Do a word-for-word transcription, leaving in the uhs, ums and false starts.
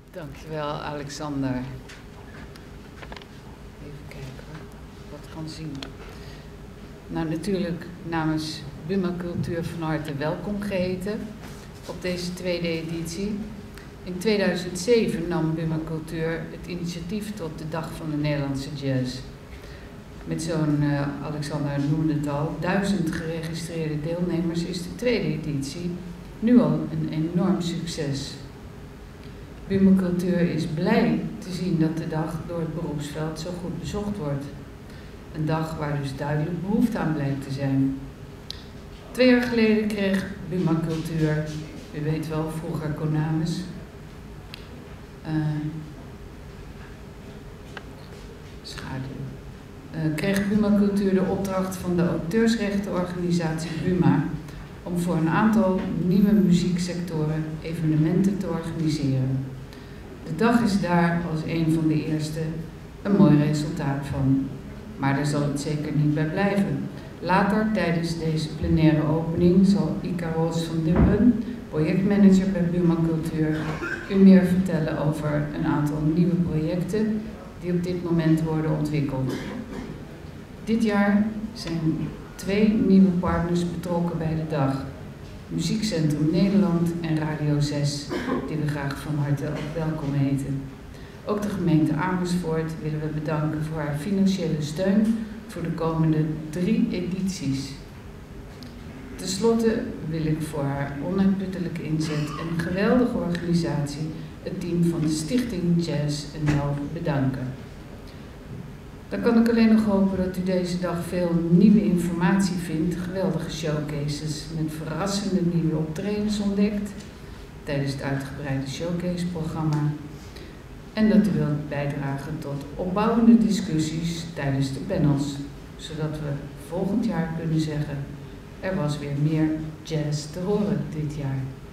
Dankjewel, Alexander. Even kijken hoor, wat ik kan zien. Nou, natuurlijk namens Buma Cultuur van harte welkom geheten op deze tweede editie. In tweeduizend zeven nam Buma Cultuur het initiatief tot de Dag van de Nederlandse Jazz. Met zo'n, uh, Alexander noemde het al, duizend geregistreerde deelnemers is de tweede editie nu al een enorm succes. Buma Cultuur is blij te zien dat de dag door het beroepsveld zo goed bezocht wordt. Een dag waar dus duidelijk behoefte aan blijkt te zijn. Twee jaar geleden kreeg Buma Cultuur, u weet wel, vroeger Konamis, uh, schaduw, uh, kreeg Buma Cultuur de opdracht van de auteursrechtenorganisatie Buma om voor een aantal nieuwe muzieksectoren evenementen te organiseren. De dag is daar als een van de eerste een mooi resultaat van. Maar daar zal het zeker niet bij blijven. Later, tijdens deze plenaire opening, zal Ika Roos van Dubben, projectmanager bij Buma Cultuur, u meer vertellen over een aantal nieuwe projecten die op dit moment worden ontwikkeld. Dit jaar zijn twee nieuwe partners betrokken bij de dag. Muziekcentrum Nederland en Radio zes, die we graag van harte ook welkom heten. Ook de gemeente Amersfoort willen we bedanken voor haar financiële steun voor de komende drie edities. Ten slotte wil ik voor haar onuitputtelijke inzet en geweldige organisatie het team van de Stichting Jazz en Health bedanken. Dan kan ik alleen nog hopen dat u deze dag veel nieuwe informatie vindt, geweldige showcases met verrassende nieuwe optredens ontdekt tijdens het uitgebreide showcase-programma. En dat u wilt bijdragen tot opbouwende discussies tijdens de panels, zodat we volgend jaar kunnen zeggen, er was weer meer jazz te horen dit jaar.